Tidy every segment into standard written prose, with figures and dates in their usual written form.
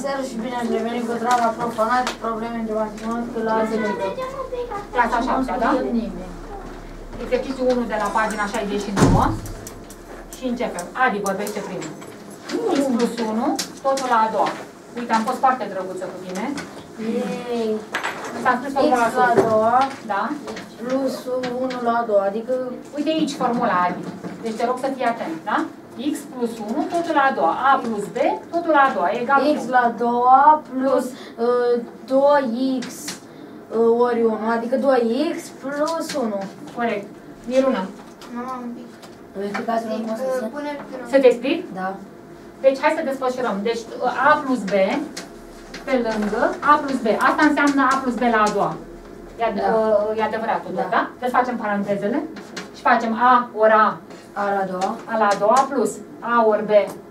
seară și bine ați revenit cu drama profanat, probleme între matematică la 10. Clasa 7, da? Exercițiul 1 de la pagina 69 și începem. Adi vorbește primul. X plus 1, totul la a doua. Uite, am fost foarte drăguță cu tine. Yay! S-a scris formula X la a doua da? plus 1 la a doua, adică... Uite aici formula, Adi. Deci te rog să fii atent, da? X plus 1, totul la a doua. A plus B, totul la a doua. Egal X cu la a doua plus 2X ori 1, adică 2X plus 1. corect. Miruna. Mama, un pic. Verificați la măsă. Să te explic? Da. Deci hai să desfășurăm. Deci A plus B pe lângă A plus B. Asta înseamnă A plus B la a doua. E adevărat tot, da? Deci facem parantezele și facem A ori A. A la a doua. A la a doua plus A ori B.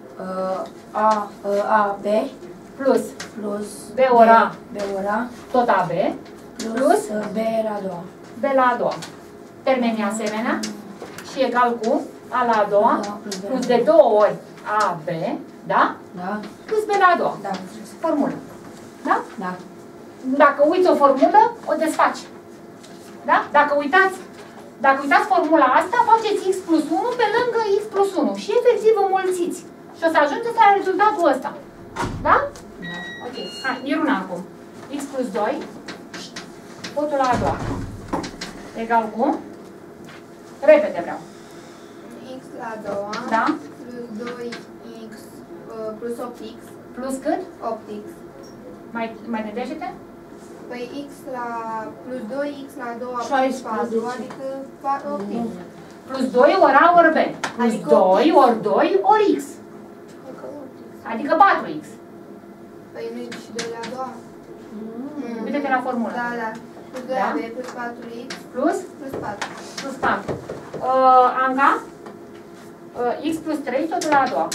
A, B. Plus Plus B ori A. B ori A. Tot AB. Plus B la a doua. B la a doua. Termenii asemenea și egal cu A la a doua plus de 2 ori AB, da? Da. Plus B la a doua. Da. Formulă. Da? Da. Dacă uiți o formulă, o desfaci. Da? Dacă uitați formula asta, faceți X plus 1 pe lângă X plus 1 și efectiv înmulțiți. Și o să ajungeți la rezultatul ăsta. Da? Da. Ok. Hai, Miruna acum. X plus 2, totul la a doua. Egal cu? Repede vreau. X la a doua. Da? Plus 2X plus 8X. Plus cât? 8X. Mai gândește-te? Păi X la plus 2X la a doua 16. plus 4, adică 8X. Plus 2 ori A ori B. Plus Adică 2 ori 2 ori X. Adică 4X. Păi nu e și 2 la a doua? Uite-te la formulă. Da, da. Plus 2 Da? AB plus 4X Plus? plus 4. Plus 4. Anca? X plus 3, totul la a doua.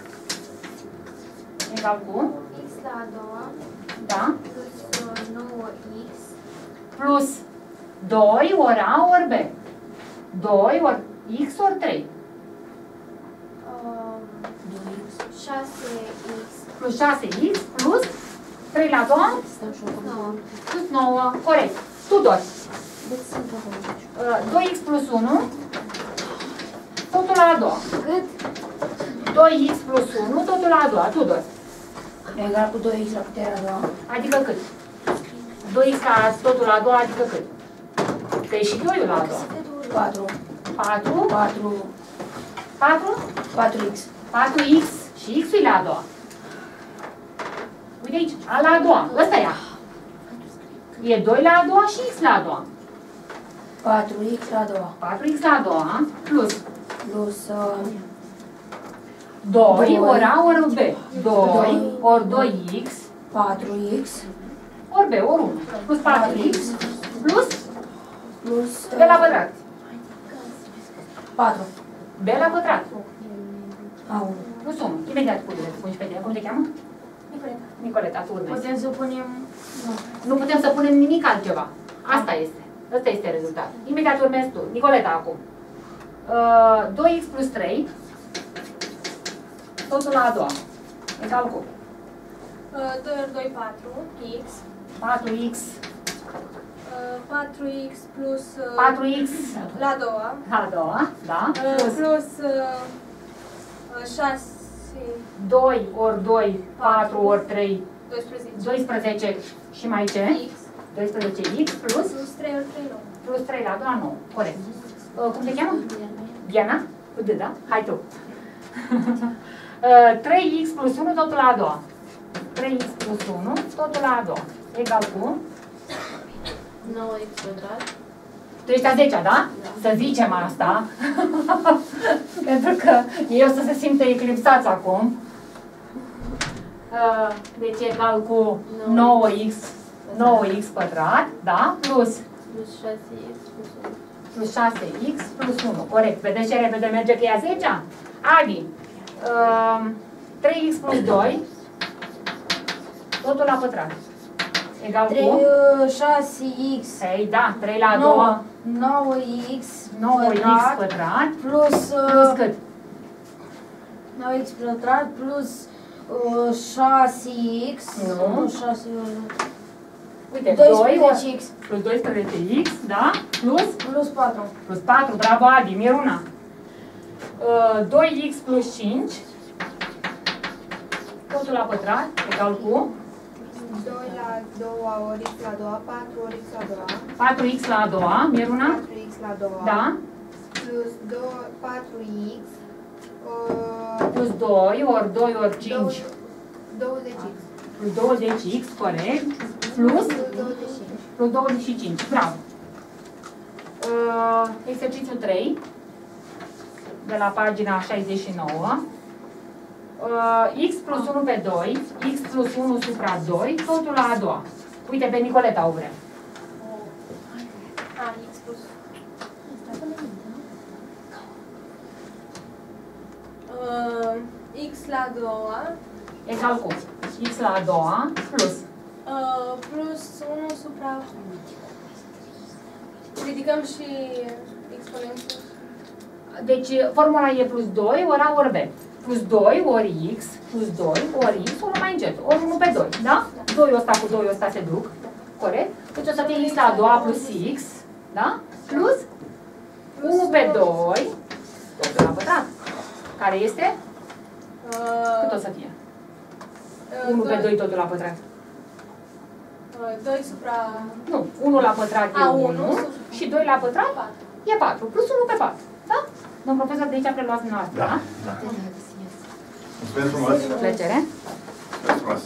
Egal cu? X la a doua Da? plus 9X Plus 2 ori A ori B. 2 ori X ori 3. 6X Plus 6X plus 3 la a doua. 9. Plus 9. Corect. Tudor. 2X plus 1, totul la a doua. Cât? 2X plus 1, totul la a doua. Tudor. Egal cu 2X la puterea a doua. Adică cât? 2X la totul la a doua, adică cât? Că e și 2 la a doua. 4. 4. 4. 4. 4X. 4X și X-ul la a doua. Uite aici, A la a doua. Ăsta e A. E 2 la a doua și X la a doua. 4X la a doua. 4X la a doua plus Plus 2 ori A ori B. 2 ori 2X 4X ori B ori 1. Plus 4X plus plus B la pătrat. 4. B la pătrat. A1. Plus 1. Imediat puteți să pun și pe tine. Cum te cheamă? Nicoleta. Nicoleta, tu urmezi. Putem să punem... Nu putem să punem nimic altceva. Asta este. Ăsta este rezultatul. Imediat urmezi tu. Nicoleta acum. 2x plus 3. Totul la a doua. Egal cu 2 ori 2, 4, x. 4x. 4x plus 4x la a doua. la a doua. Da. Plus 6, 2 ori 2, 4 ori 3, 12. 12 și mai ce? X. 12x plus Plus 3 ori 3, 9. plus 3 la a doua, 9. Corect. Cum te cheamă? Diana? Cu D, da? Hai tu. 3x plus 1, totul la a doua. 3x plus 1, totul la a doua. Egal cu? 9X pătrat. Tu ești a 10-a, da? Să zicem asta. Pentru că ei o să se simtă eclipsați acum. Deci egal cu 9x pătrat, da? Plus Plus 6X plus 1. plus 6x plus 1. Corect. Vedeți ce repede merge că e a 10-a? Adi, 3x plus 2, totul la pătrat. Egal 3, cu? 6X. Ei, da, 3 la a doua. 9X 9x pătrat. plus Plus cât? 9X pătrat plus 6x. Nu. 6 Uite, 2 ori 12x. plus 12x, da? Plus 4. Plus 4, bravo Adi, Miruna. 2x plus 5, totul la pătrat, egal cu 2 la 2 ori x la 2, 4 ori x la 2. 4x la a doua, Miruna. 4x la 2. Da? Plus 4x. Plus 2 ori 2 ori 5, 20x. plus 20x, corect, plus 25. plus 25, bravo. Exercițiul 3, de la pagina 69. X plus 1 pe 2, x plus 1 supra 2, totul la a doua. Uite, pe Nicoleta o vrem. X plus x la a doua Egal cu x la a doua plus plus 1 supra... Ridicăm și exponentul. Deci formula e plus 2 ori A ori B. Plus 2 ori x, plus 2 ori x, ori mai încet, ori 1 pe 2, da? 2 ăsta cu 2 ăsta se duc, corect? Deci o să fie x la a doua plus x, da? Plus 1 pe 2, totul la pătrat. Care este? Cât o să fie? 1 pe 2 totul la pătrat. 2 supra... Nu, 1 la pătrat e 1 1 și 2 la pătrat e 4, plus 1 pe 4, da? Domn profesor, de aici preluați dumneavoastră, da? Da. Mulțumesc frumos. Plăcere. Mulțumesc frumos.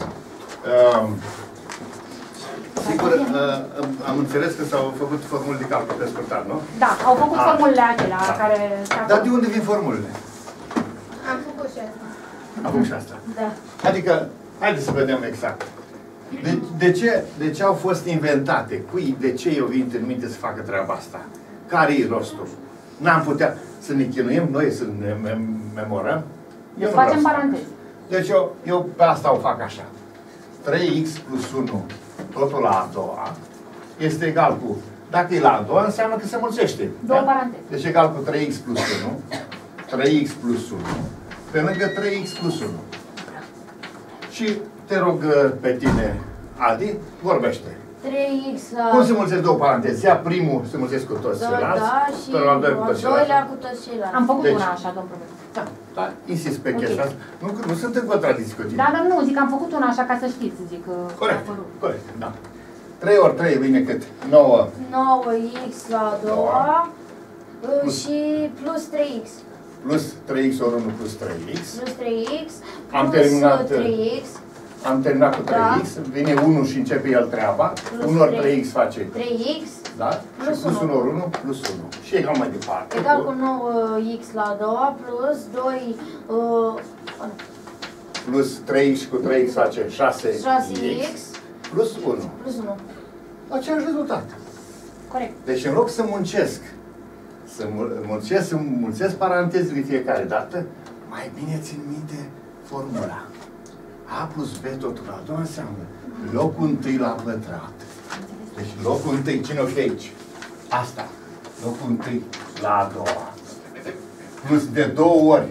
Sigur, am înțeles că s-au făcut formule de calcul pe scurtat, nu? Da, au făcut formulele acelea care... Dar de unde vin formulele? Am făcut și asta. Am făcut și asta. Da. Adică, haideți să vedem exact. De ce au fost inventate? De ce eu vin în minte să facă treaba asta? Care-i rostul? N-am putea să ne chinuim noi, să ne memorăm? Eu nu facem vreau să fac. paranteze. Deci eu pe asta o fac așa. 3x plus 1, totul la a doua, este egal cu, dacă e la a doua, înseamnă că se mulțește. Două paranteze. Deci egal cu 3x plus 1, 3x plus 1, pe lângă 3x plus 1. Și te rog pe tine, Adi, vorbește. 3x la... Cum se mulțesc două paranteze? Ia primul se mulțesc cu toți ceilalți, Da, și pe al doilea cu toți ceilalți. doilea cu toți ceilalți. Am făcut Deci- una așa, domn profesor. Da, insist pe chestia asta. Nu sunt în contradicție cu tine. Da, dar nu, zic, am făcut una așa ca să știți, zic. Corect, a apărut. corect, da. 3 ori 3 vine cât? 9 9x la a doua și plus 3x. plus 3x ori 1 plus 3x. Plus 3x, Am plus terminat, 3x, Am terminat cu 3x, Da. vine 1 și începe el treaba. Plus 1 ori 3x. 3x face, 3x, da? Plus Și plus 1. 1 ori 1 plus 1. Și egal mai departe. egal cu 9x la a doua, plus 2, Plus 3x cu 3x face 6x. 6x, Plus 1. plus 1. Același rezultat. Corect. Deci în loc să muncesc, să mulțesc parantezele fiecare dată, mai bine țin minte formula. A plus B totul la a doua înseamnă locul întâi la pătrat. Deci locul întâi, cine o fi aici? Asta. Locul întâi la a doua. Plus de 2 ori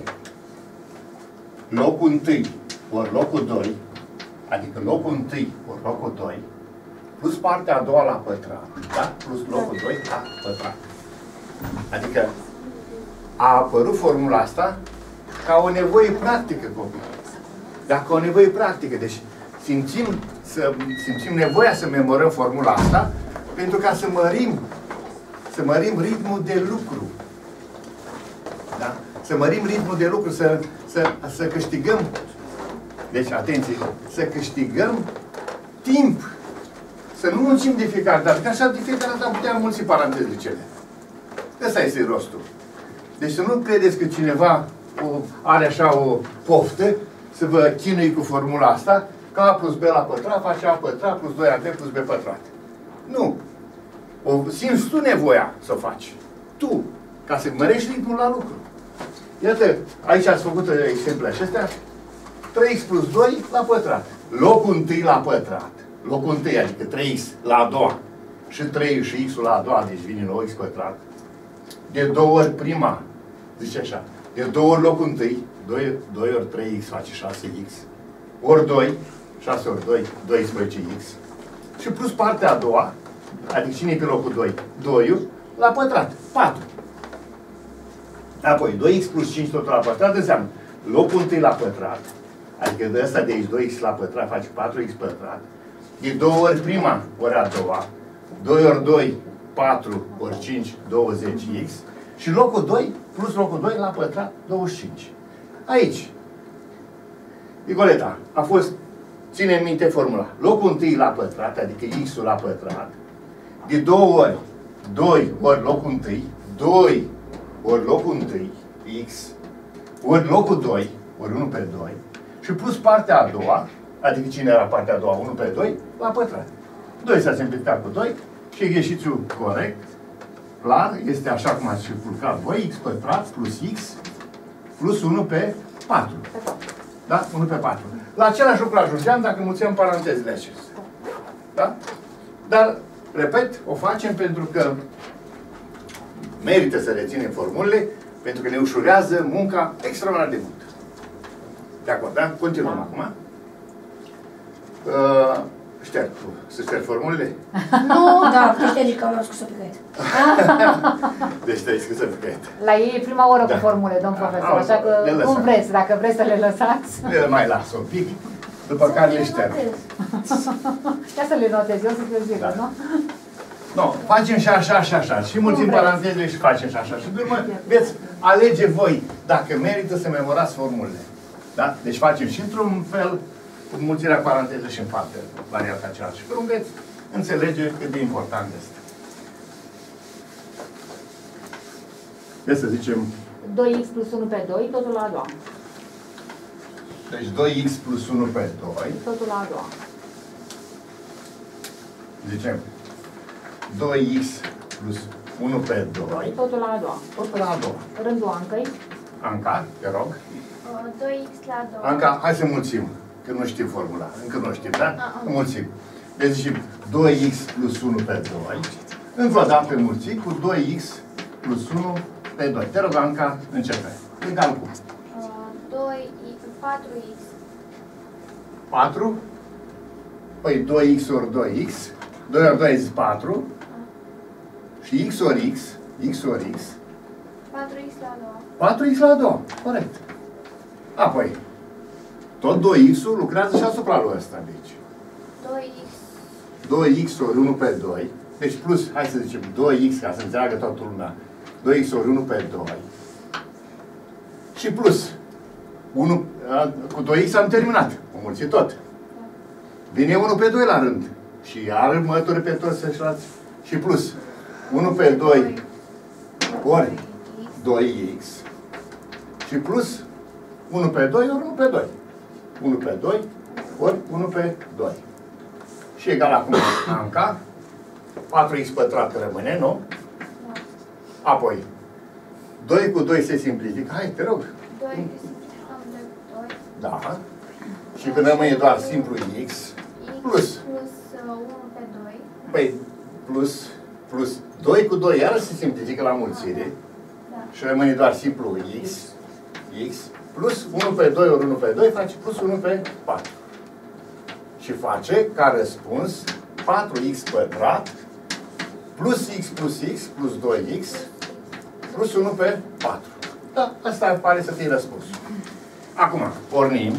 locul întâi ori locul 2, adică locul întâi ori locul 2, plus partea a doua la pătrat, da? Plus locul 2 la pătrat. Adică a apărut formula asta ca o nevoie practică, copii. Dacă o nevoie practică, deci simțim nevoia să memorăm formula asta pentru ca să mărim ritmul de lucru. Da? Să mărim ritmul de lucru, să câștigăm, deci atenție, să câștigăm timp. Să nu muncim de fiecare dată, că așa de fiecare dată am putea mulți parantezele cele. Ăsta este rostul. Deci să nu credeți că cineva are așa o poftă să vă chinui cu formula asta, că A plus B la pătrat face A pătrat plus 2AB plus B pătrat. Nu. O simți tu nevoia să o faci. Tu. Ca să mărești ritmul la lucru. Iată, aici ați făcut exemplele acestea. 3x plus 2 la pătrat. Locul întâi la pătrat. Locul întâi, adică 3x la a doua. Și 3 și x-ul la a doua, deci vine 9x pătrat. De 2 ori prima, zice așa, de 2 ori locul întâi, 2 ori 3x face 6x. ori 2, 6 ori 2, 12x. Și plus partea a doua, adică cine e pe locul 2? 2 la pătrat, 4. Apoi, 2x plus 5 totul la pătrat înseamnă locul întâi la pătrat, adică de ăsta de aici 2x la pătrat face 4x pătrat, de 2 ori prima ori a doua, 2 ori 2, 4 ori 5, 20x, și locul 2 plus locul 2 la pătrat, 25. Aici, Nicoleta, a fost, ține în minte formula, locul întâi la pătrat, adică x-ul la pătrat, de 2 ori, 2 ori locul întâi, 2 ori locul întâi, x, ori locul 2, ori 1 pe 2, și plus partea a doua, adică cine era partea a doua, 1 pe 2, la pătrat. 2 s-a simplificat cu 2 și ieșițiul corect, clar, este așa cum ați simplificat voi, x pătrat plus x plus 1 pe 4. Da? 1 pe 4. La același lucru ajungeam dacă mulțim parantezele acestea. Da? Dar, repet, o facem pentru că merită să reținem formulele, pentru că ne ușurează munca extraordinar de mult. De acord, da? Continuăm acum. Să șterg formulele? Nu, da, te ștergi că am scris-o pe caiet. Deci te-ai scris-o pe caiet. La ei e prima oră cu formule, domn profesor, așa că cum vreți, dacă vreți să le lăsați. Le mai las un pic, după care le șterg. Ia să le notez, eu să fiu sigur, nu? Nu, facem și așa, și așa. Și mulțim parantezele și facem și așa. Și de urmă veți alege voi dacă merită să memorați formulele. Da? Deci facem și într-un fel cu mulțirea paranteză și în parte varianta cealaltă. Și cum veți înțelege cât de important este. Deci să zicem 2x plus 1 pe 2, totul la a doua. deci 2x plus 1 pe 2. Totul la a doua. Zicem 2x plus 1 pe 2. Totul la a doua. Totul la a doua. Rândul Ancăi. Anca, te rog. 2x la 2. Anca, hai să mulțim. Că nu știm formula. Încă nu știm, da? Mulțim. Deci zicem 2x plus 1 pe 2. Încă o dată mulțim cu 2x plus 1 pe 2. Te rog, Anca, începe. Egal cu 4x. 4. Păi 2x ori 2x. 2 ori 2 este 4. Și x ori x. X ori x. 4x la 2. 4x la 2. Corect. Apoi, tot 2x-ul lucrează și asupra lui ăsta, deci. 2x. 2x ori 1 pe 2. Deci plus, hai să zicem, 2x, ca să înțeleagă toată lumea. 2x ori 1 pe 2. Și plus, 1, cu 2x am terminat. O mulți tot. Vine 1 pe 2 la rând. Și iar mături pe toți să-și și plus, 1 pe 2 ori 2x. Și plus, 1 pe 2 ori 1 pe 2. 1 pe 2 ori 1 pe 2. Și egal acum Anca. 4x pătrat rămâne, nu? Apoi, 2 cu 2 se simplifică. Hai, te rog. 2 simplificăm de 2. Da. Și când rămâne doar simplu x. Plus. Plus 1 pe 2. Păi, plus 2 cu 2 iarăși se simplifică la mulțire. Da. Și rămâne doar simplu x. Plus 1 pe 2 ori 1 pe 2 face plus 1 pe 4. Și face, ca răspuns, 4x pătrat plus x plus x plus 2x plus 1 pe 4. Da, asta pare să fie răspunsul. Acum, pornim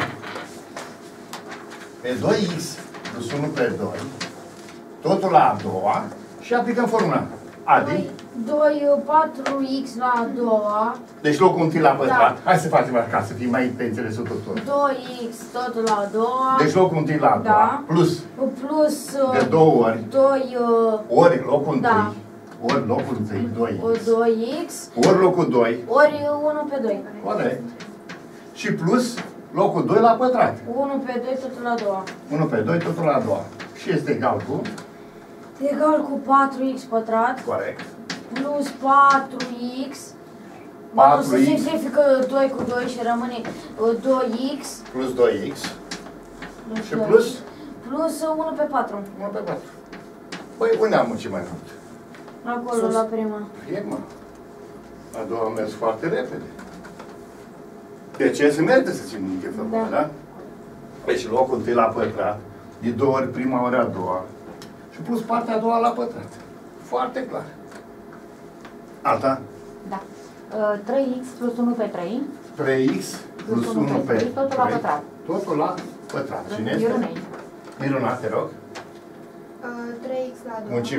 pe 2x plus 1 pe 2, totul la a doua și aplicăm formula. Adi? 4x la a doua. Deci locul întâi la pătrat. Da. Hai să facem așa, să fie mai pe înțelesul tuturor. 2x totul la a doua. Deci locul întâi la a doua. Da. Plus Plus de 2 ori. 2 Ori locul întâi. da. Ori locul întâi, 2x. 2x Ori locul 2. ori 1 pe 2. Corect. Și plus locul 2 la pătrat. 1 pe 2 totul la a doua. 1 pe 2, totul la a doua. Și este egal cu? Egal cu 4x pătrat. Corect. Plus 4x. 4x. Se simplifică 2 cu 2 și rămâne 2x. Plus 2x. Și plus? Plus 1 pe 4. 1 pe 4. Păi, unde am muncit mai mult? Acolo, la prima. E, mă. A doua a mers foarte repede. De ce se merită să țin minte formula, da? Deci locul întâi la pătrat, de 2 ori prima ori a doua și plus partea a doua la pătrat. Foarte clar. Alta? Da. 3x plus 1 pe 3. 3x plus 1 pe 3. Totul la pătrat. Totul la pătrat. Cine este? Mirunei. Miruna, te rog. 3x la 2. Muncim.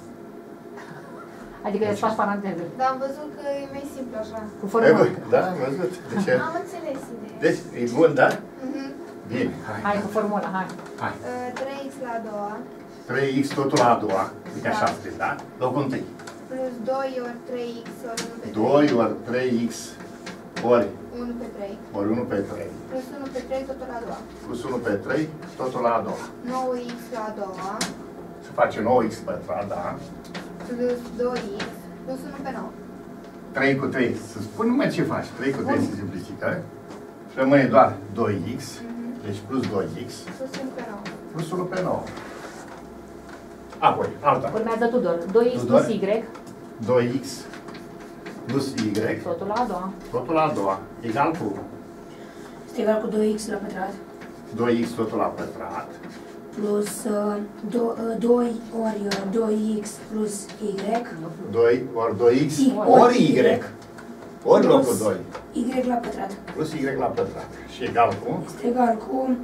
Adică îți faci paranteze. Dar am văzut că e mai simplu așa. Cu formulă. Da, am văzut. De ce? Am înțeles ideea. Deci, e bun, da? Mhm. Bine, Hai cu formula, hai. Hai. 3x la 2 3x totul la a doua. Uite așa scris, da? Locul întâi. plus 2 ori 3x ori 1 pe 3. 2 ori 3x ori 1 pe 3. ori 1 pe 3. Plus 1 pe 3 totul la 2. Plus 1 pe 3, totul la a doua. 9x la 2. Se face 9x pătrat, da? Plus 2x. Plus 1 pe 9. 3 cu 3, să spun numai ce faci. 3 cu 3 se simplifică. Și rămâne doar 2x. Deci plus 2x. Plus 1 pe 9. Plus 1 pe 9. Apoi, alta. Urmează Tudor. 2x Tudor? plus y. 2x plus y. Totul la a doua. Totul la a doua. Egal cu Este egal cu 2x la pătrat 2x totul la pătrat. plus 2 ori 2x plus y 2 ori 2x ori ori y. Ori locul plus 2. y la pătrat. Plus y la pătrat. Și egal cu Este egal cu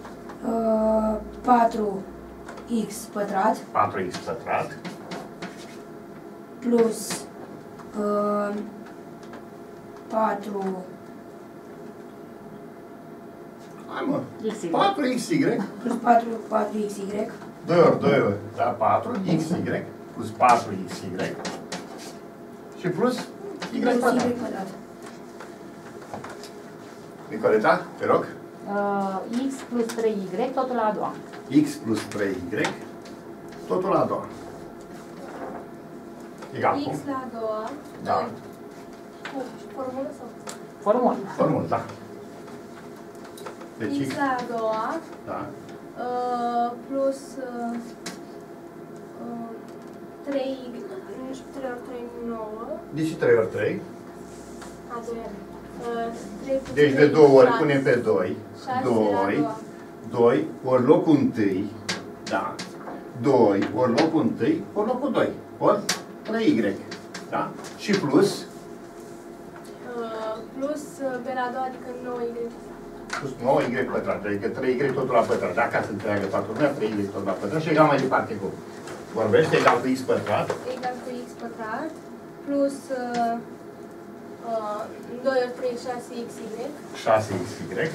4x pătrat 4x pătrat plus 4 hai mă, XY. 4xy plus 4xy 2 ori 2 ori, da, 4 xy plus 4xy și plus y plus pătrat. y pătrat. Nicoleta, te rog. X plus 3y, totul la a doua. X plus 3y totul la a doua. Egal X cu? la 2. Da. Cu formulă sau? Formulă. Formul, da. Deci X la 2. Da. Plus 3, nu știu, 3 ori 3, 9. Deci 3 ori 3. A, 2 3 Deci de 2 ori punem pe 2. 6 2. 2 ori locul întâi. Da. 2 ori locul întâi ori locul 2. Ori 3y. Da? Și plus plus pe la 2, adică 9y. plus 9y pătrat. Adică 3y totul la pătrat. Dacă se întreagă toată lumea, 3y totul la pătrat. Și egal mai departe cu vorbește egal cu x pătrat. Egal cu x pătrat. Plus 2 ori 3, 6xy. 6xy.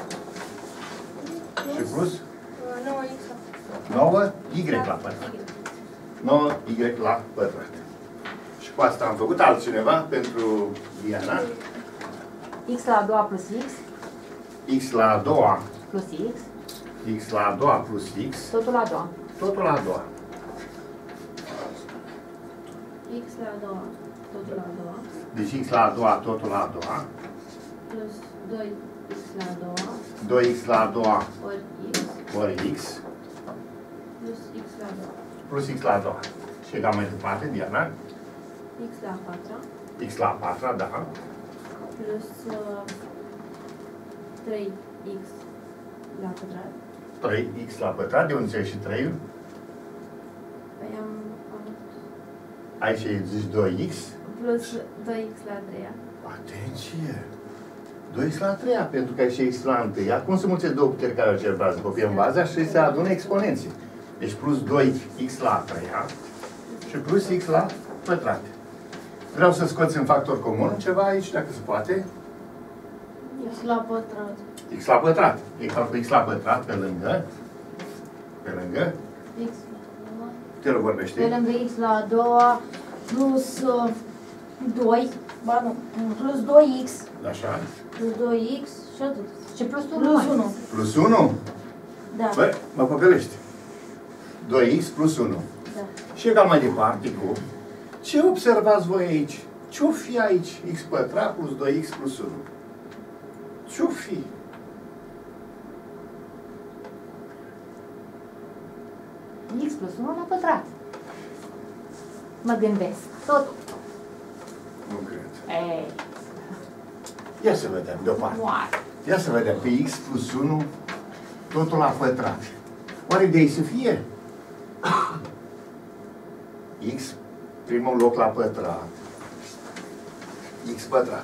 Și plus 9x 9y la pătrat. 9y la pătrat. Și cu asta am făcut altcineva pentru Diana. X la a doua plus x X la a doua, plus x, x la a doua plus x, totul la a doua. totul la a doua. X la 2, totul la 2, Deci x la a doua, totul la a doua. plus 2x la 2, 2x la a doua ori x, ori x, plus x la 2, plus x la a doua. Și egal mai departe, Diana. x la 4, X la a patra, da. plus 3x la pătrat. 3x la pătrat, de unde ți-ai și 3? Păi am avut Aici zici 2x. plus 2x la 3. Atenție! 2x la 3, pentru că ai și x la 1. Cum se mulțesc două puteri care algebrează? Copii în baza și se adună exponenții. Deci plus 2x la 3 și plus x la pătrat. Vreau să scoți în factor comun ceva aici, dacă se poate. X la pătrat. X la pătrat. Egal cu x la pătrat pe lângă. Pe lângă. X Te rog, pe vorbește. lângă x la a doua, plus 2, ba nu, plus 2x, Așa. plus 2x și atât. Și plus 1 Plus 1. Plus 1. Da, Băi, mă păcălești. 2x plus 1. da. Și egal mai departe cu... Ce observați voi aici? Ce-o fi aici? X pătrat plus 2x plus 1. Ce-o fi? x plus 1 la pătrat. Mă gândesc. Totul. Nu cred. Ei, Ia să vedem deoparte. moare. Ia să vedem. Pe x plus 1 totul la pătrat. Oare de aici să fie? X, primul loc la pătrat. X pătrat.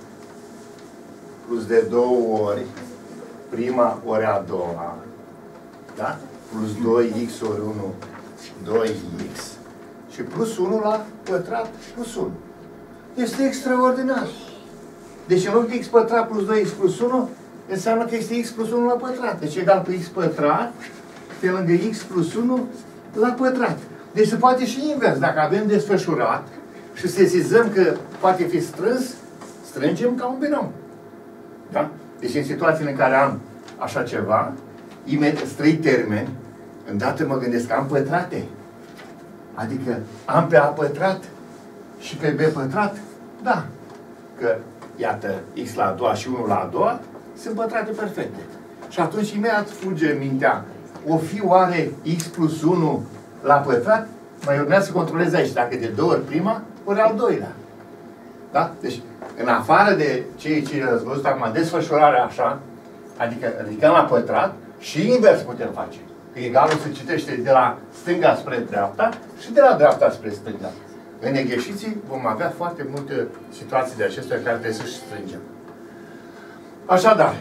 Plus de 2 ori prima ori a doua. Da? Plus 2x ori 1, 2x. Și plus 1 la pătrat, plus 1. Este extraordinar. Deci în loc de x pătrat plus 2x plus 1, înseamnă că este x plus 1 la pătrat. Deci egal cu x pătrat pe lângă x plus 1 la pătrat. Deci se poate și invers. Dacă avem desfășurat și sesizăm că poate fi strâns, strângem ca un binom. Da? Deci în situațiile în care am așa ceva, imediat 3 termeni, îndată mă gândesc că am pătrate. Adică am pe a pătrat și pe b pătrat? Da. Că, iată, x la a doua și 1 la a doua sunt pătrate perfecte. Și atunci imediat fuge în mintea, o fi oare x plus 1 la pătrat? Mai urmează să controlez aici dacă de 2 ori prima, ori al doilea. Da? Deci, în afară de ceea ce ați văzut acum, desfășurarea așa, adică ridicăm la pătrat și invers putem face. Că egalul se citește de la stânga spre dreapta și de la dreapta spre stânga. În egheșiții vom avea foarte multe situații de acestea care trebuie să-și strângem. Așadar,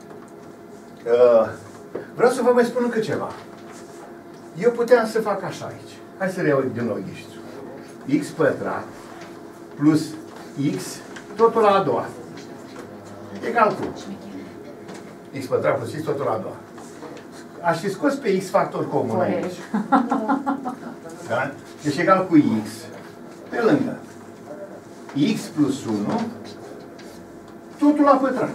vreau să vă mai spun încă ceva. Eu puteam să fac așa aici. Hai să reiau din nou egheșițul. X pătrat plus x totul la a doua. Egal cu x pătrat plus x totul la a doua. Aș fi scos pe x factor comun aici. Da? Deci egal cu x pe lângă x plus 1 totul la pătrat.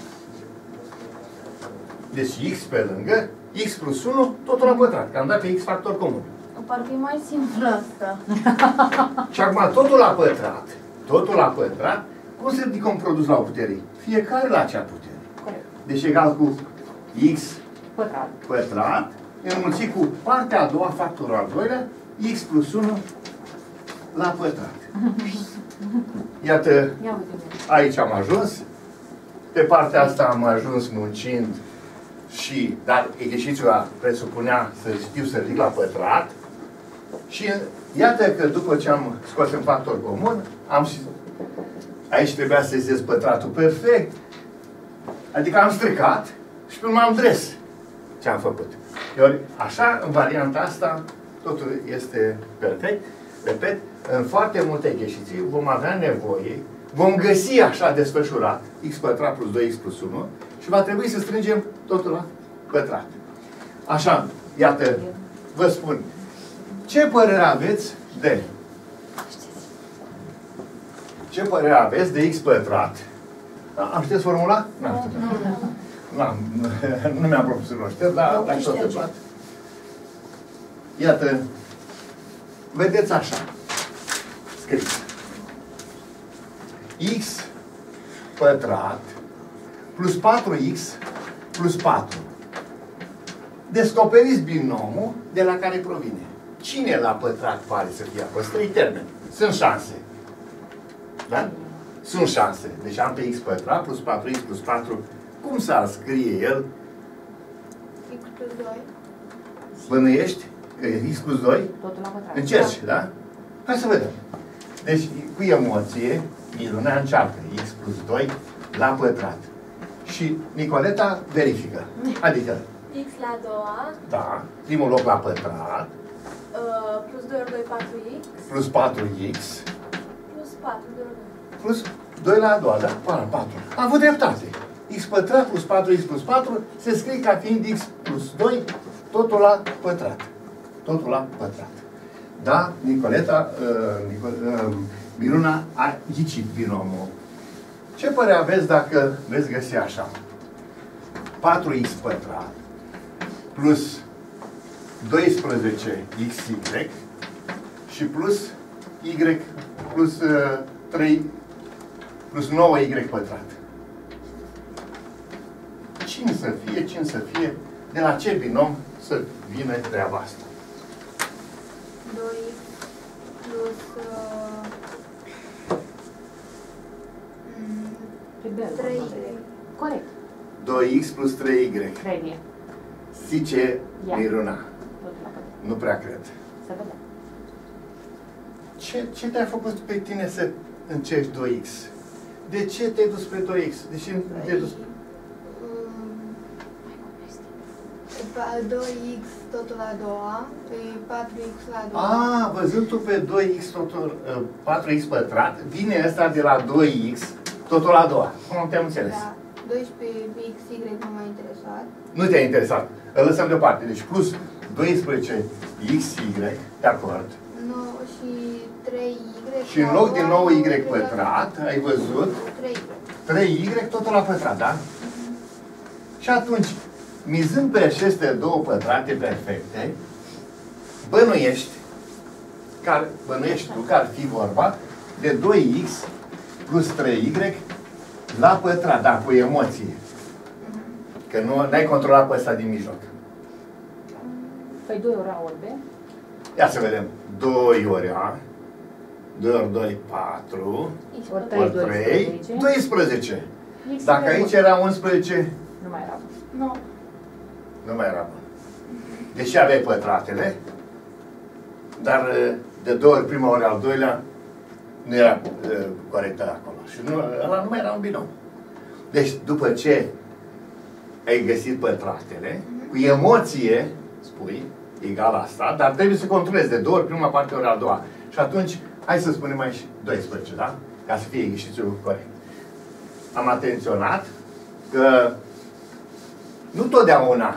Deci x pe lângă x plus 1 totul la pătrat. Că am dat pe x factor comun. Parcă e mai simplu asta. Și acum totul la pătrat, cum se ridică un produs la o putere? Fiecare la acea putere. Corect. Deci egal cu x Pătrat. înmulțit cu partea a doua, factorul al doilea, x plus 1 la pătrat. Iată, aici am ajuns. Pe partea asta am ajuns muncind și, dar exercițiul presupunea să știu să ridic la pătrat. Și iată că după ce am scos în factor comun, aici trebuia să sesizez pătratul perfect. Adică am stricat și pe urmă am dres ce am făcut. Ori, așa, în varianta asta, totul este perfect. Repet, în foarte multe exerciții vom avea nevoie, vom găsi așa desfășurat x pătrat plus 2x plus 1 și va trebui să strângem totul la pătrat. Așa, iată, vă spun, ce părere aveți de? Ce părere aveți de x pătrat? Am știți formula? Nu mi-am propus să nu știu, dar dacă tot te plac. Iată, vedeți așa, scris. X pătrat plus 4x plus 4. Descoperiți binomul de la care provine. Cine la pătrat pare să fie apăs? 3 termeni. Sunt șanse. Da? Sunt șanse. Deci am pe x pătrat plus 4x plus 4. Cum s-ar scrie el? X plus 2. Bănuiești că e x plus 2? Totul la pătrat. Încerci, da? Hai să vedem. Deci, cu emoție, Miruna încearcă x plus 2 la pătrat. Și Nicoleta verifică. Adică, X la a doua, da, primul loc la pătrat, plus 2 ori 2, 4x, plus 4x, plus 4, 2 ori 2. plus 2 la a doua, da? 4. Am avut dreptate. X pătrat plus 4x plus 4 se scrie ca fiind x plus 2, totul la pătrat. Totul la pătrat. Da? Nicoleta, Miruna a ghicit binomul. Ce părere aveți dacă veți găsi așa? 4x pătrat plus 12xy și plus y plus 3 plus 9y pătrat. Cine să fie, de la ce binom să vină treaba asta? 2x plus 3y. Corect. 2x plus 3y. Trebuie. Zice Ia. Miruna. Tot la pătrat. Nu prea cred. Să vedem. Ce te-a făcut pe tine să încerci 2x? De ce te-ai dus spre 2x? De ce te-ai dus? 2x totul la a doua, 4x la a doua. A, văzând tu pe 2x totul, 4x pătrat, vine ăsta de la 2x totul la a doua. Cum te-am înțeles? Da. 12xy nu m-a interesat. Nu te-a interesat. Îl lăsăm deoparte. Deci plus 12xy, de acord. No, și 3y. Și în loc de 9y pătrat, ai văzut 3y. 3y totul la pătrat, da? Și atunci, mizând pe aceste două pătrate perfecte, bănuiești tu că ar fi vorba de 2x plus 3y la pătrat, dar cu emoție. Că nu ai controlat pe ăsta din mijloc. Păi 2 ori A ori B. Ia să vedem. 2 ori A, 2 ori 2, 4, Ori ori 3, 12. Dacă aici era 11, Nu mai era. Nu. nu mai era bun. Deși aveai pătratele, dar de 2 ori prima ori al doilea, nu era corectă acolo. Și ăla nu mai era un binom. Deci, după ce ai găsit pătratele, cu emoție, spui, egal asta, dar trebuie să controlezi de 2 ori prima parte ori al doua. Și atunci, hai să spunem aici 12, da? Ca să fie exercițiul corect. Am atenționat că nu totdeauna,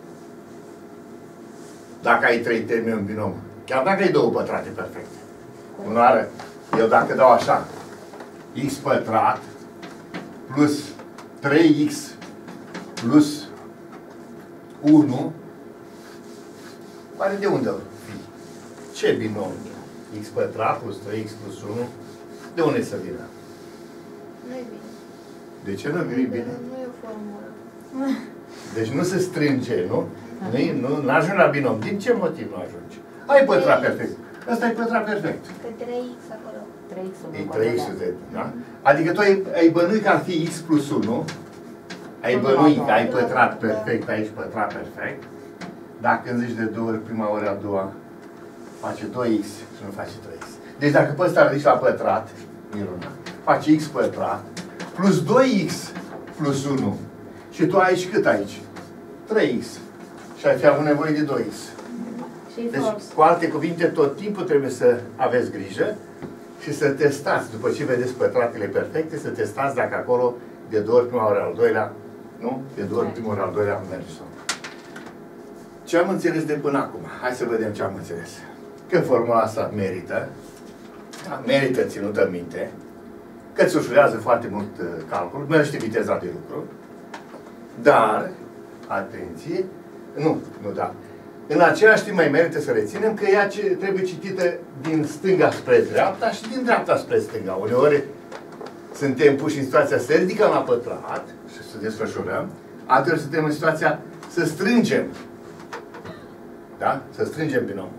dacă ai 3 termeni în binom, chiar dacă ai două pătrate perfecte. Unoară, eu dacă dau așa, x pătrat plus 3x plus 1, oare de unde fi? Ce binom? X pătrat plus 3x plus 1, de unde să vină? Nu e bine. De ce nu e bine? Nu e o formulă. Deci nu se strânge, nu? Nu ajunge la binom. Din ce motiv nu ajunge? Ai pătrat perfect. Ăsta e pătrat perfect. Că 3x acolo. 3x. E 3x, da? Adică tu ai bănuit că ar fi x plus 1. Ai bănuit că ai pătrat perfect, aici pătrat perfect. Dacă îmi zici de 2 ori prima ori a doua, face 2x și nu face 3x. Deci dacă pe ăsta ridici la pătrat, Miruna, face x pătrat plus 2x plus 1. Și tu aici cât aici? 3x. Și ai fi avut nevoie de 2x. Deci, cu alte cuvinte, tot timpul trebuie să aveți grijă și să testați, după ce vedeți pătratele perfecte, să testați dacă acolo, de 2 ori prima ori al doilea, nu? De 2 ori prima ori al doilea merge sau. Ce am înțeles de până acum? Hai să vedem ce am înțeles. Că formula asta merită, da, merită ținută minte, că îți ușurează foarte mult calcul, merge viteza de lucru, dar, atenție, nu, da. În același timp mai merită să reținem că ea trebuie citită din stânga spre dreapta și din dreapta spre stânga. Uneori suntem puși în situația să ridicăm la pătrat și să desfășurăm, alteori suntem în situația să strângem. Da? Să strângem binomul.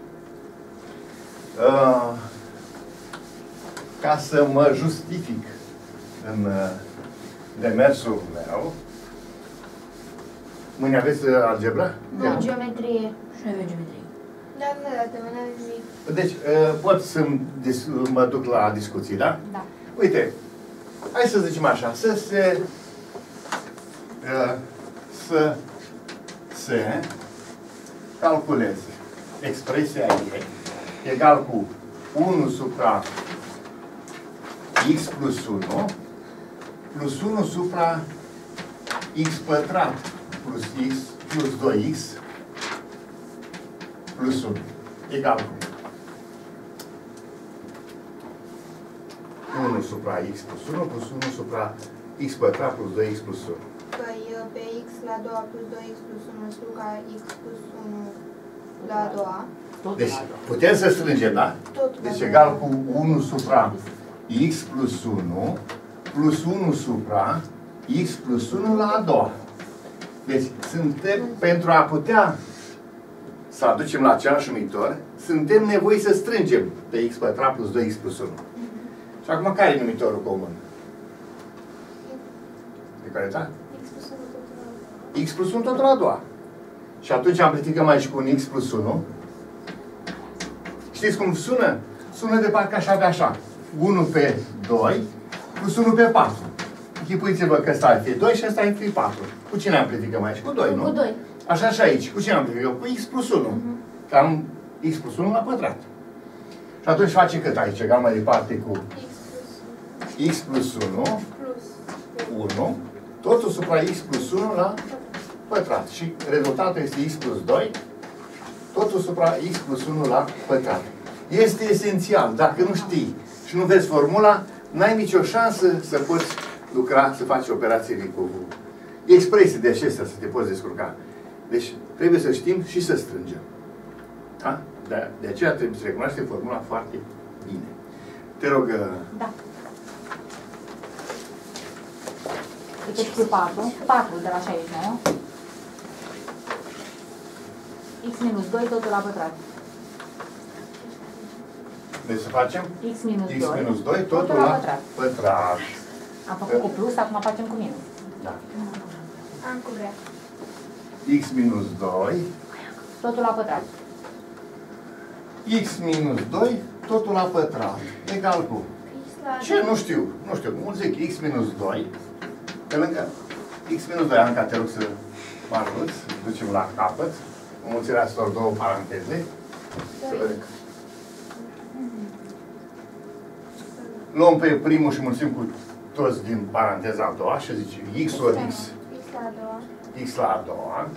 Ca să mă justific în demersul meu, mâine aveți algebra? Nu, geometrie. Și noi avem geometrie. Da, nu, dar nu avem nimic. Deci, pot să mă duc la discuții, da? Da. Uite, hai să zicem așa, să se calculeze expresia y egal cu 1 supra x plus 1 plus 1 supra x pătrat plus x plus 2x plus 1 egal cu 1 supra x plus 1 plus 1 supra x pătrat plus 2x plus 1. Păi pe x la a doua plus 2x plus 1 scriu ca x plus 1 la a doua. Deci putem să strângem, da? Deci egal cu 1 supra x plus 1 plus 1 supra x plus 1 la a doua. Deci suntem, pentru a putea să aducem la același numitor, suntem nevoiți să strângem pe x pătrat plus 2x plus 1. Și acum care e numitorul comun? Pe care da? X plus 1 totul la a doua. X plus 1 totul la a doua. Și atunci amplificăm aici cu un x plus 1. Știți cum sună? Sună de parcă aș avea așa. 1 pe 2 plus 1 pe 4. Închipuiți-vă că ăsta ar fi 2 și ăsta ar fi 4. Cu cine amplificăm aici? Cu 2, nu? Cu 2. Așa și aici. Cu cine amplificăm? Cu x plus 1. Că am x plus 1 la pătrat. Și atunci face cât aici? Egal mai departe cu x plus 1 1 totul supra x plus 1 la pătrat. Și rezultatul este x plus 2 totul supra x plus 1 la pătrat. Este esențial. Dacă nu știi și nu vezi formula, n-ai nicio șansă să poți lucra, să faci operații cu expresii de acestea, să te poți descurca. Deci trebuie să știm și să strângem. Da? De aceea trebuie să recunoaștem formula foarte bine. Te rog... Da. Deci cu 4, 4 de la 69. X minus 2, totul la pătrat. Deci să facem? X minus 2, X minus 2 totul la pătrat. Am făcut cu plus, acum facem cu minus. Da. Am cu vrea. X minus 2 Totul la pătrat. X minus 2 totul la pătrat. Egal cu... Ce? Nu știu. Nu știu. Cum zic? X minus 2 pe lângă X minus 2. Anca, te rog să mă ajuți. Ducem la capăt. Înmulțirea astor două paranteze. Să vedem. Luăm pe primul și mulțim cu toți din paranteza a doua și zice x ori x. X la a doua. X la a doua.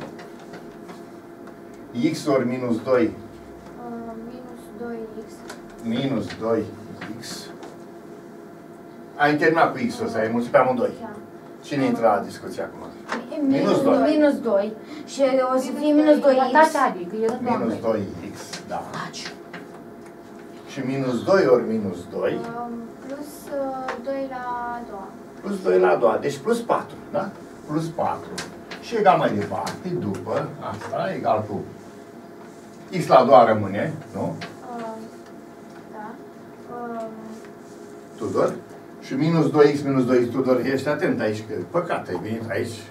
X ori minus 2. Minus 2x. Minus 2x. Ai terminat cu x-ul ăsta, ai mulțit pe amândoi. Da. Cine intră la discuție acum? Minus 2. Minus 2. Și o să fie minus 2x. Da, adică e rândul Minus 2x, da. Și minus 2 ori minus 2. Plus 2 la a doua. Plus 2 la a doua. Deci plus 4, da? Plus 4. Și egal mai departe, după asta, egal cu x la a doua rămâne, nu? Da. Tudor. Și minus 2x minus 2x, Tudor, ești atent aici, că păcat, ai venit aici.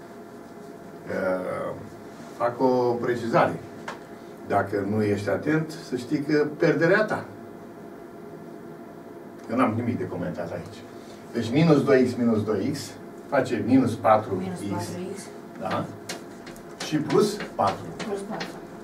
Fac o precizare. Dacă nu ești atent, să știi că perderea ta. Eu n-am nimic de comentat aici. Deci minus 2x minus 2x face minus 4x. Da? Și plus 4. Plus 4.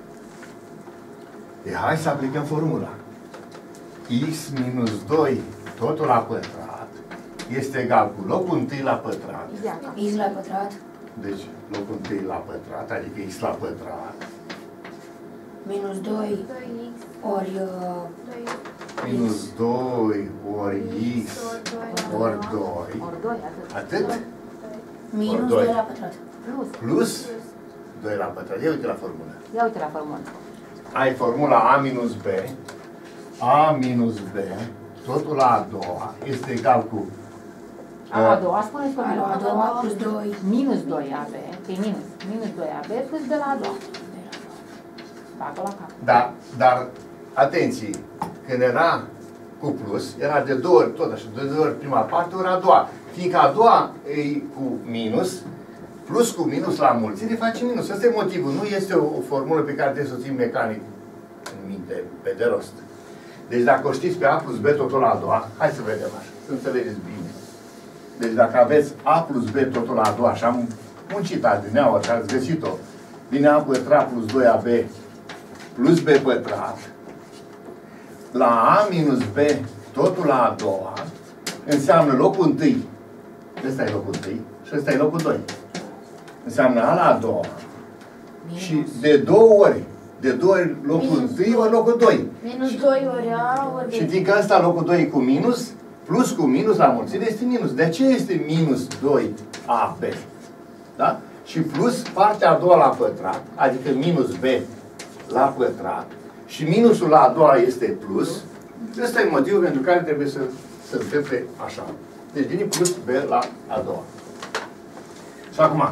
E, hai să aplicăm formula. X minus 2 totul la pătrat este egal cu locul întâi la pătrat. X la pătrat. Deci locul întâi la pătrat, adică x la pătrat. Minus 2 2x. ori... 2x. Minus 2 ori x ori 2. Ori 2, atât. Atât? Minus doi. 2 la pătrat. Plus. Plus 2 la pătrat. Ia uite la formulă. Ia uite la formulă. Ai formula a minus b. A minus b, totul la a doua, este egal cu... A doua, spuneți formula. A doua plus 2. Minus 2AB, că e minus. Minus 2AB plus de la a doua. Bagă la cap. Da, dar, atenție, când era cu plus, era de două ori, tot așa, de două ori prima parte, ori a doua. Fiindcă a doua e cu minus, plus cu minus la mulțire face minus. Asta e motivul, nu este o formulă pe care trebuie să o țin mecanic în minte, pe de rost. Deci dacă o știți pe a plus b totul la a doua, hai să vedem așa, să înțelegeți bine. Deci dacă aveți a plus b totul la a doua și am muncit adineaua și ați găsit-o, vine a pătrat plus 2ab plus b pătrat, la a minus b totul la a doua, înseamnă locul întâi. Ăsta e locul întâi și ăsta e locul 2. Înseamnă a la a doua. Și de două ori. De 2 locul întâi ori locul 2. Minus 2 ori A ori B. Și fiindcă ăsta locul 2 e cu minus, plus cu minus la mulțire este minus. De ce este minus 2AB? Da? Și plus partea a doua la pătrat, adică minus B la pătrat. Și minusul la a doua este plus. Ăsta e motivul pentru care trebuie să se întâmple așa. Deci vine plus B la a doua. Și acum,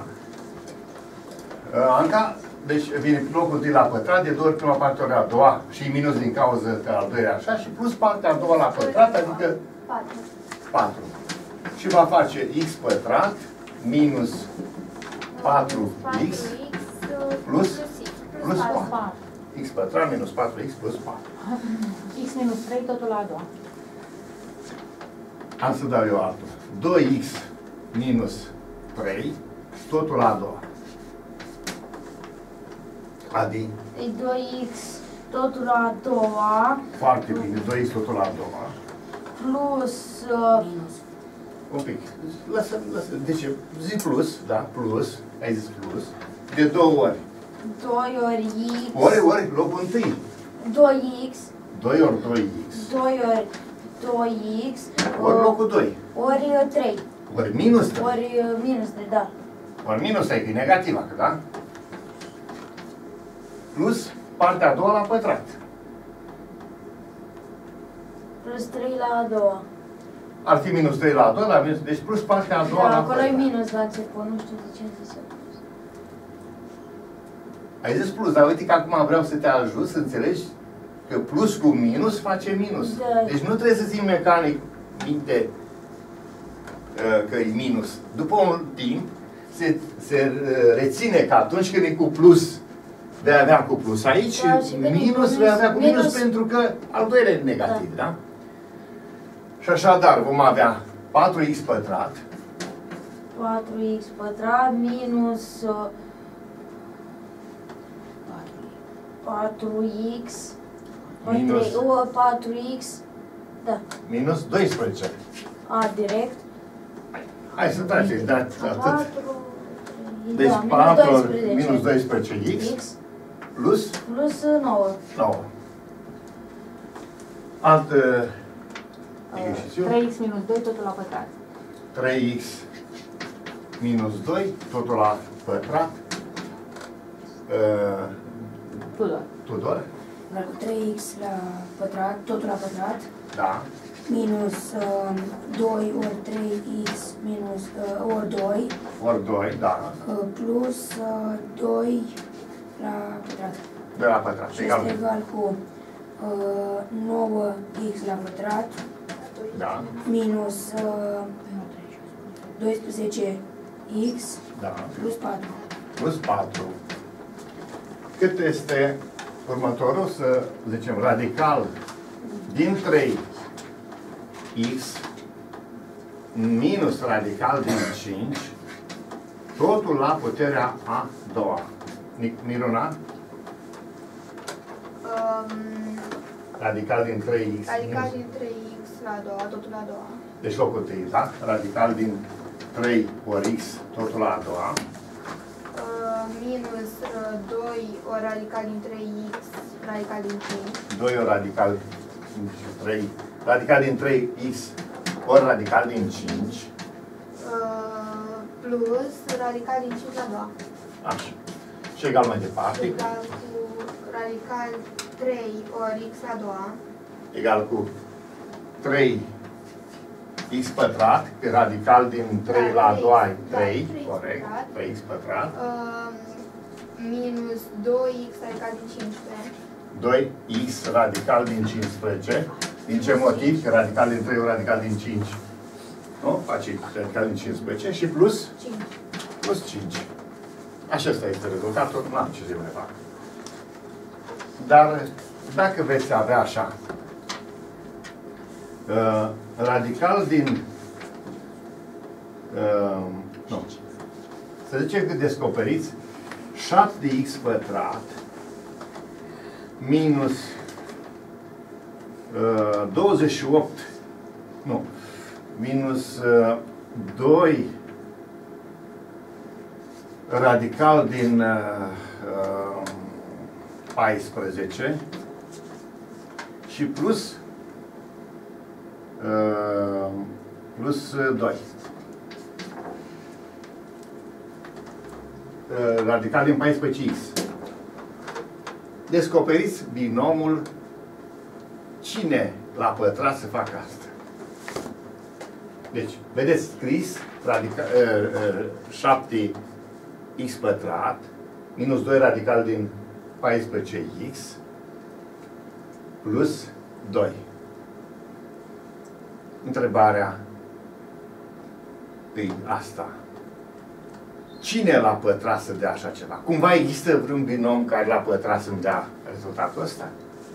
Anca, deci vine locul întâi la pătrat, de 2 ori prima parte ori a doua și minus din cauză că al doilea așa și plus partea a doua la pătrat, adică 4. Și va face x pătrat minus 4x Plus? Plus 4. 4. X pătrat minus 4x plus 4. X minus 3, totul la a doua. Am să dau eu altul. 2x minus 3, totul la a doua. Adi, E 2x totul la a doua foarte bine, 2x totul la a doua. plus Un pic. Lasă. Deci, zi plus, da, plus, ai zis plus, de 2 ori. 2 ori x. Ori, locul întâi. 2x. 2 ori 2x. 2 ori 2x. Ori locul 2. Ori 3. Ori minus 3. Ori minus 3, da. Ori minus 3, că e negativă, da? Plus partea a doua la pătrat. Plus 3 la a doua. Ar fi minus 3 la a doua, la minus, deci plus partea a doua Da, la acolo e pătrat. minus la început, nu știu de ce am zis eu. Ai zis plus, dar uite că acum vreau să te ajut să înțelegi că plus cu minus face minus. Da. Deci nu trebuie să ții mecanic minte că e minus. După un timp se reține că atunci când e cu plus vei avea cu plus aici, Da, și când e minus vei avea cu minus pentru că al doilea e negativ, da? Și așadar vom avea 4x pătrat 4x pătrat minus 4x Minus. 4x, da, minus 12. a, direct. Hai să tragem, da, atât. 4, Deci da, 4 ori minus 12x x plus plus 9. 9. Altă exercițiu. 3x minus 2, totul la pătrat. 3x minus 2, totul la pătrat. Tudor? Cu 3x la pătrat, totul la pătrat, Da. minus 2 ori 3x minus ori 2, Ori 2, da. plus 2 la pătrat. 2 la pătrat. Și Egal. este egal cu 9x la pătrat, Da. minus 12x Da. plus 4. Plus 4. Cât este următorul? Să zicem radical din 3x minus radical din 5, totul la puterea a doua. Miruna? Radical din 3x. Radical minus- din 3x la a doua, totul la a doua. Deci locul 3, da? Radical din 3 ori x, totul la a doua. Minus 2 ori radical din 3x, radical din 5. 2 ori radical din 3. Radical din 3x ori radical din 5. Plus radical din 5 la a doua. Așa. Și egal mai departe. Egal cu radical 3 ori x la a doua. Egal cu 3 x pătrat, că radical din 3 la a doua e 3, corect, 3x pătrat. Minus 2x radical din 15. 2x radical din 15. Din ce motiv? Că radical din 3 ori radical din 5. Nu? Face radical din 15 și plus 5. plus 5. Acesta este rezultatul, n-am ce să mai fac. Dar dacă veți avea așa, radical din, nu, să zicem că descoperiți 7x pătrat minus 28, nu, minus 2 radical din 14 și plus 2. Radical din 14x. Descoperiți binomul cine la pătrat să facă asta. Deci, vedeți scris 7x pătrat minus 2 radical din 14x plus 2. Întrebarea e asta. Cine la pătrat să dea așa ceva? Cumva există vreun binom care la pătrat să-mi dea rezultatul ăsta?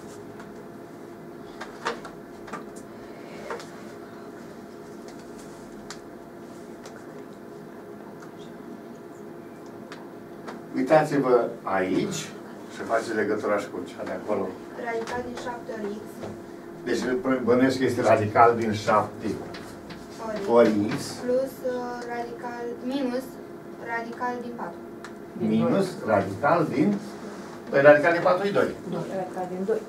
Uitați-vă aici și faceți legătura și cu cea de acolo. Radical din 7 ori x Deci bănuiesc că este radical din 7 ori x plus radical minus radical din 4. minus radical din... Păi radical din 4 e 2. Radical din 2.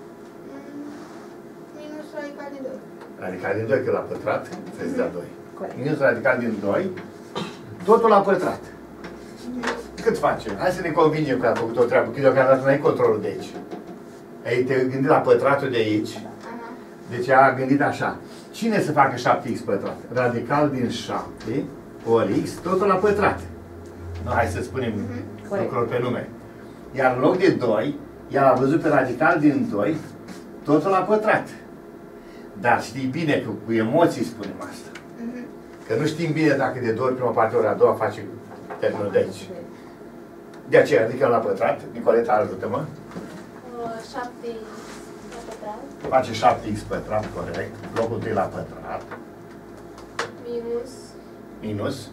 Minus radical din 2. Radical din 2, că la pătrat se dea 2. Corect. Minus radical din 2, totul la pătrat. Cât face? Hai să ne convingem că a făcut o treabă, că deocamdată n-ai controlul de aici. Ai te gândit la pătratul de aici, Aha. deci a gândit așa. Cine să facă 7x pătrat? Radical din 7 ori x, totul la pătrat. Nu, hai să spunem lucruri pe nume. Iar în loc de 2, el a văzut pe radical din 2, totul la pătrat. Dar știi bine că cu emoții spunem asta. Că nu știm bine dacă de 2 ori prima parte ori a doua face termenul de aici. De aceea, adică la pătrat, Nicoleta, ajută-mă. 7 la pătrat Face 7x pătrat, corect. Locul 3 la pătrat. minus Minus.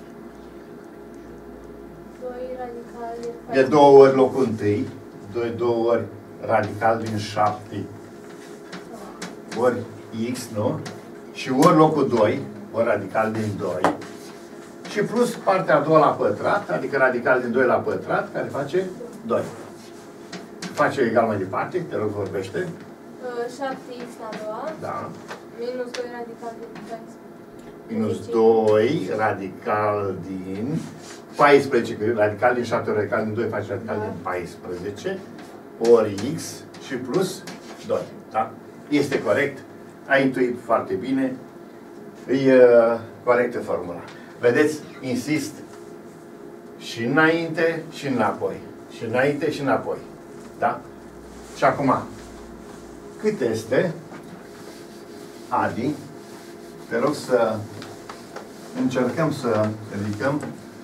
2 radical din De 2 ori locul 1. 2 ori radical din 7 ori x, nu? Și ori locul 2, ori radical din 2. Și plus partea a doua la pătrat, adică radical din 2 la pătrat, care face 2. Face egal mai departe, te rog, vorbește. 7x la doua Da. minus 2 radical din 14. Minus 2 radical din 14, că radical din 7 ori radical din 2 face radical din 14, ori x și plus 2. Da? Este corect. Ai intuit foarte bine. E corectă formula. Vedeți? Insist. Și înainte și înapoi. Și înainte și înapoi. Da? Și acum, cât este, Adi, te rog să încercăm să ridicăm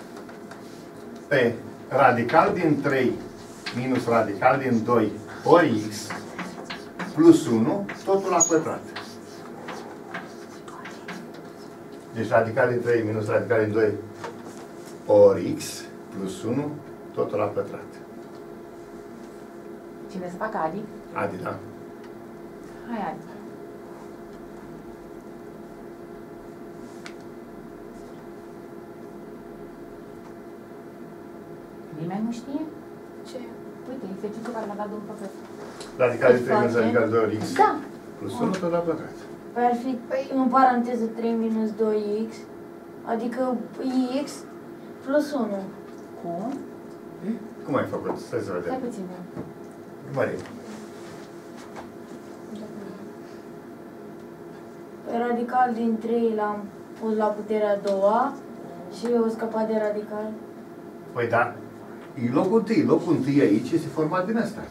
pe radical din 3 minus radical din 2 ori x plus 1, totul la pătrat. Deci radical din 3 minus radical din 2 ori x plus 1, totul la pătrat. Cine să facă Adi? Adi, da? Hai, Adi. Nimeni nu știe? Ce? Uite, exercițiul care l-a dat domnul profesor. Radical din 3 minus radical din 2 ori x Da. plus 1, tot la pătrat. Păi ar fi în paranteză 3 minus 2x, adică x plus 1. Cum? Cum ai făcut? Stai să vedem. Stai puțin. Mărim. Pe radical din 3 l-am pus la puterea a doua și o scăpat de radical. Păi da, e locul 1. Locul 1 aici este format din ăsta.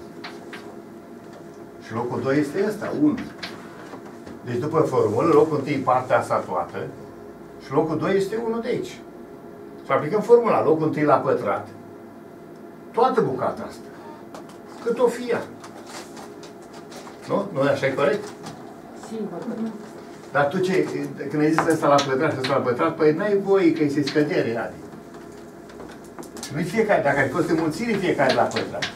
Și locul 2 este ăsta, 1. Deci după formulă, locul 1 partea asta toată și locul 2 este 1 de aici. Și aplicăm formula, locul 1 la pătrat, toată bucata asta. Cât o fie ea. Nu? Nu e așa e corect? Sigur. Dar tu ce, când ai zis ăsta la pătrat și ăsta la pătrat, păi n-ai voie că este scădere, Adi. Nu-i fiecare, dacă ai fost înmulțire, fiecare la pătrat.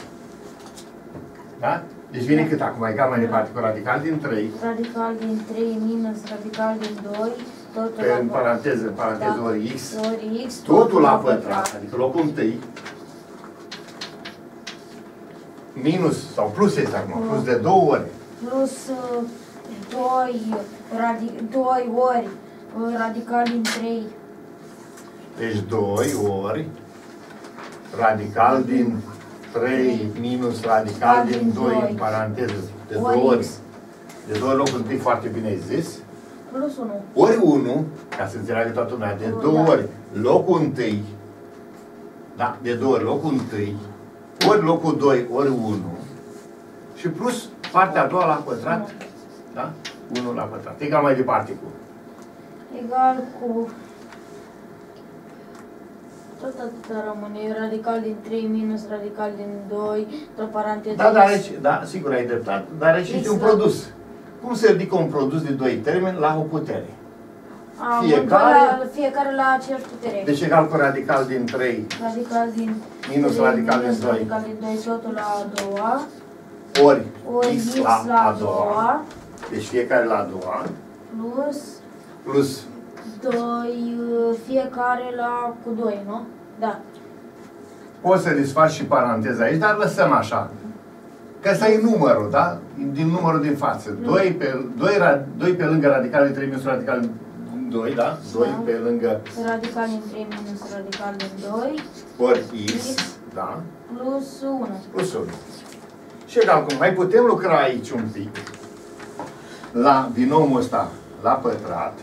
Da? Deci vine cât acum? Egal mai departe cu radical din 3. Radical din 3 minus radical din 2, totul Pe la în paranteză Da. ori x. Ori x, Totul la pătrat, adică locul 1. Minus, sau plus este acum, plus de 2 ori. plus 2 ori radical din 3. Deci 2 ori radical din 3 minus radical din 2 în paranteză. De 2 ori. De 2 ori locul 1 foarte bine ai zis. Plus 1. Ori 1, ca să înțeleagă toată lumea, de 2 ori locul 1, da, de 2 ori locul 1, ori locul 2, ori 1, și plus partea a doua la pătrat, da? 1 la pătrat. Egal mai departe cu. Egal cu Tot atâta rămâne. Radical din 3 minus radical din 2, într-o paranteză. Da, dar aici, da, sigur ai dreptate, dar aici este un produs. Cum se ridică un produs de 2 termeni la o putere? Fiecare la aceeași putere. Deci egal cu radical din 3 Radical din minus radical din 2 radical din 2, totul la a doua. ori Ori x x la a doua. Deci fiecare la a doua. Plus 2, fiecare la cu 2, nu? Da. poți să desfaci și paranteza aici, dar lăsăm așa. Că ăsta e numărul, da? Din numărul din față. 2 pe lângă radical din 3 minus radical din 2, da? 2 pe lângă Radical din 3 minus radical din 2. ori x, da? Plus 1. Plus 1. Și egal cum mai putem lucra aici un pic la binomul ăsta la pătrat.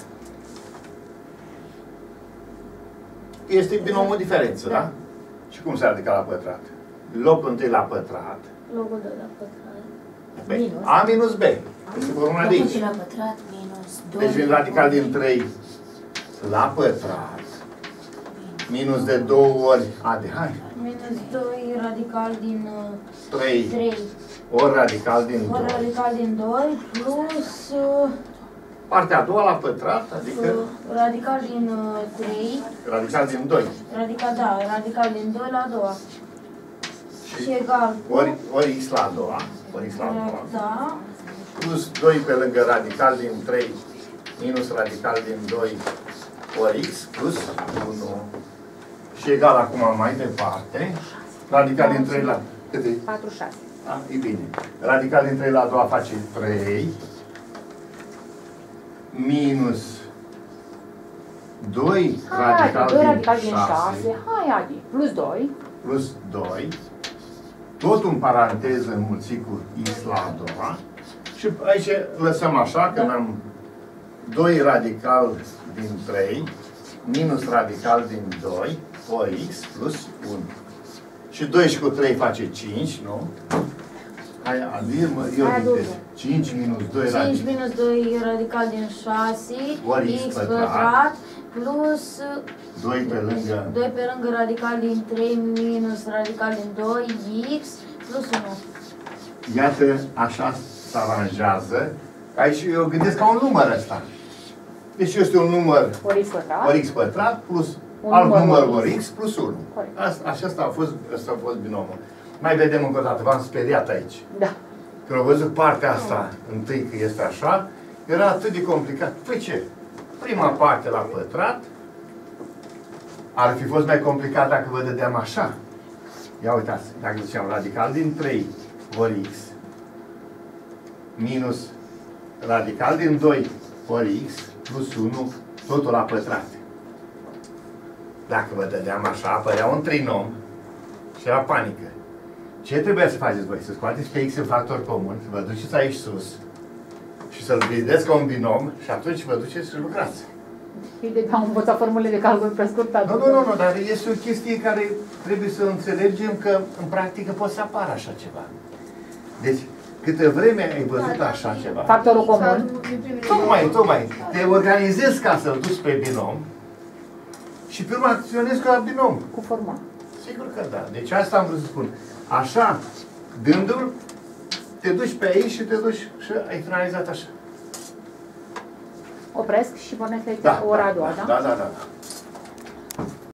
Este binomul diferență, da? Și cum se adică la pătrat? Locul întâi la pătrat. Locul 2 la pătrat. Minus. A minus B. Este formula de aici. La pătrat minus 2. Deci vin radical din 3 la pătrat. Minus de 2 ori A de hai. Minus 2 radical din 3 3. ori radical din 2. Ori radical din 2 plus Partea a doua la pătrat, adică radical din 3. radical din 2. Radical din 2 la a doua. Și egal cu Ori x la a doua. Ori x la a doua. da. Plus 2 pe lângă radical din 3 minus radical din 2 ori x plus 1. Și egal acum mai departe. Radical din 3 la... Cât e? 46. E bine. Radical din 3 la a doua face 3 minus 2 radical din 6 Hai, Adi. Plus 2. plus 2, tot în paranteză înmulțit cu x la a doua. Și aici lăsăm așa, că am 2 radical din 3 minus radical din 2 ori x plus 1. Și 2 și cu 3 face 5, nu? Hai, eu dictez. 5 minus 2 radical. 5 minus 2 radical din 6 Ori x pătrat plus 2 pe lângă 2 pe lângă radical din 3 minus radical din 2 x plus 1. Iată, așa se aranjează. Aici eu gândesc ca un număr ăsta. Deci este un număr Ori x pătrat plus un alt număr ori x plus 1. Corect. Asta a fost binomul. Mai vedem încă o dată, v-am speriat aici. Da. Când am văzut partea asta, întâi că este așa, era atât de complicat. Păi ce? Prima parte la pătrat ar fi fost mai complicat dacă vă dădeam așa. Ia uitați, dacă ziceam radical din 3 ori x minus radical din 2 ori x plus 1, totul la pătrat. Dacă vă dădeam așa, apărea un trinom și era panică. Ce trebuie să faceți voi? Să scoateți pe x în factor comun, să vă duceți aici sus și să-l vedeți ca un binom și atunci vă duceți și lucrați. Am învățat formule de calcul prescurtat. Nu, dar este o chestie care trebuie să înțelegem că în practică poate să apară așa ceva. Deci, câtă vreme ai văzut așa ceva, Factorul comun. tocmai, te organizezi ca să-l duci pe binom și pe urmă acționezi ca binom. Cu forma. Sigur că da. Deci asta am vrut să spun. Așa, dându-l, te duci pe aici și te duci și ai finalizat așa. Opresc și pornesc ora a doua, da? Da.